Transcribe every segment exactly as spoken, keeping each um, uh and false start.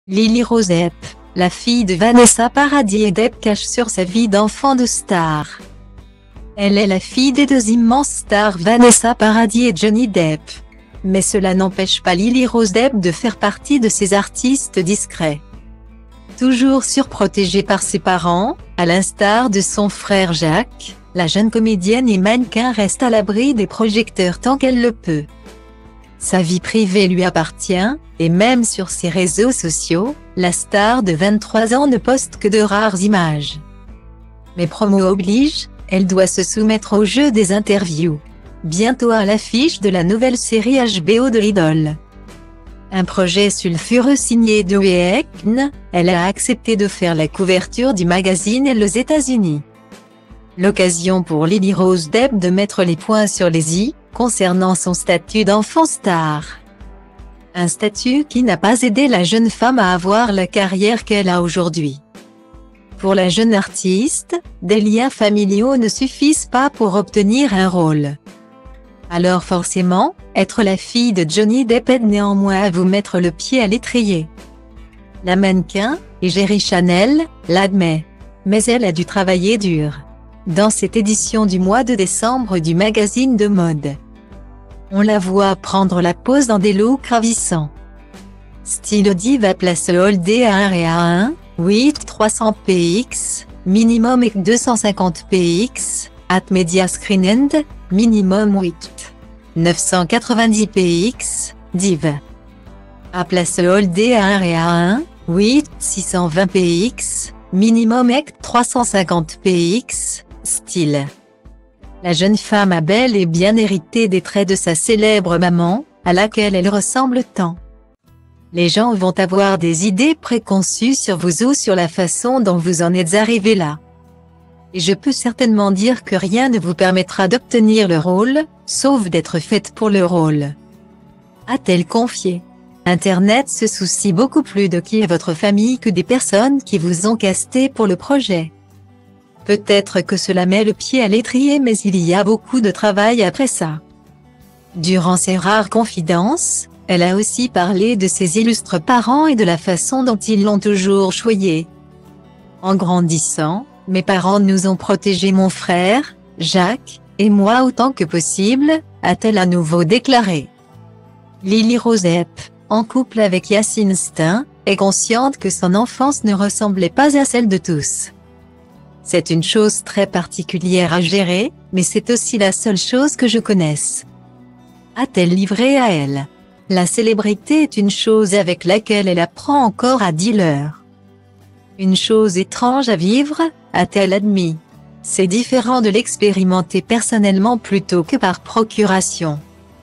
Lily Rose Depp, la fille de Vanessa Paradis et Depp cache sur sa vie d'enfant de star. Elle est la fille des deux immenses stars Vanessa Paradis et Johnny Depp. Mais cela n'empêche pas Lily Rose Depp de faire partie de ces artistes discrets. Toujours surprotégée par ses parents, à l'instar de son frère Jacques, la jeune comédienne et mannequin reste à l'abri des projecteurs tant qu'elle le peut. Sa vie privée lui appartient, et même sur ses réseaux sociaux, la star de vingt-trois ans ne poste que de rares images. Mais promo oblige, elle doit se soumettre au jeu des interviews. Bientôt à l'affiche de la nouvelle série H B O de Idol. Un projet sulfureux signé de Weeknd, elle a accepté de faire la couverture du magazine Elle aux États-Unis. L'occasion pour Lily Rose Depp de mettre les points sur les i, concernant son statut d'enfant star. Un statut qui n'a pas aidé la jeune femme à avoir la carrière qu'elle a aujourd'hui. Pour la jeune artiste, des liens familiaux ne suffisent pas pour obtenir un rôle. Alors forcément, être la fille de Johnny Depp aide néanmoins à vous mettre le pied à l'étrier. La mannequin, Égérie Chanel, l'admet. Mais elle a dû travailler dur. Dans cette édition du mois de décembre du magazine de mode, on la voit prendre la pose dans des looks ravissants. Style diva place holdé à un et à un, huit trois cents px, minimum et deux cent cinquante px, at media screen end, minimum huit neuf cent quatre-vingt-dix px, div. À place holdé à un et à un, huit six cent vingt px, minimum et trois cent cinquante px, style. La jeune femme a bel et bien hérité des traits de sa célèbre maman, à laquelle elle ressemble tant. Les gens vont avoir des idées préconçues sur vous ou sur la façon dont vous en êtes arrivé là. Et je peux certainement dire que rien ne vous permettra d'obtenir le rôle, sauf d'être faite pour le rôle. A-t-elle confié. Internet se soucie beaucoup plus de qui est votre famille que des personnes qui vous ont casté pour le projet. Peut-être que cela met le pied à l'étrier, mais il y a beaucoup de travail après ça. Durant ses rares confidences, elle a aussi parlé de ses illustres parents et de la façon dont ils l'ont toujours choyée. En grandissant, mes parents nous ont protégés, mon frère, Jacques, et moi autant que possible, a-t-elle à nouveau déclaré. Lily Rose Depp, en couple avec Yacine Stein, est consciente que son enfance ne ressemblait pas à celle de tous. C'est une chose très particulière à gérer, mais c'est aussi la seule chose que je connaisse. A-t-elle livré à elle. La célébrité est une chose avec laquelle elle apprend encore à dealer. Une chose étrange à vivre, a-t-elle admis. C'est différent de l'expérimenter personnellement plutôt que par procuration.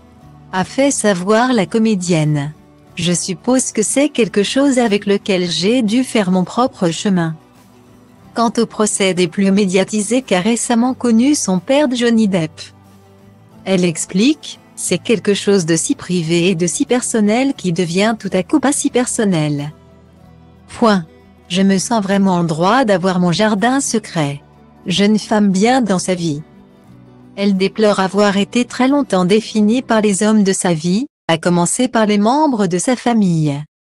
A fait savoir la comédienne. Je suppose que c'est quelque chose avec lequel j'ai dû faire mon propre chemin. Quant au procès plus médiatisé qu'a récemment connu son père Johnny Depp, elle explique, c'est quelque chose de si privé et de si personnel qui devient tout à coup pas si personnel. Point. Je me sens vraiment en droit d'avoir mon jardin secret. Jeune femme bien dans sa vie. Elle déplore avoir été très longtemps définie par les hommes de sa vie, à commencer par les membres de sa famille.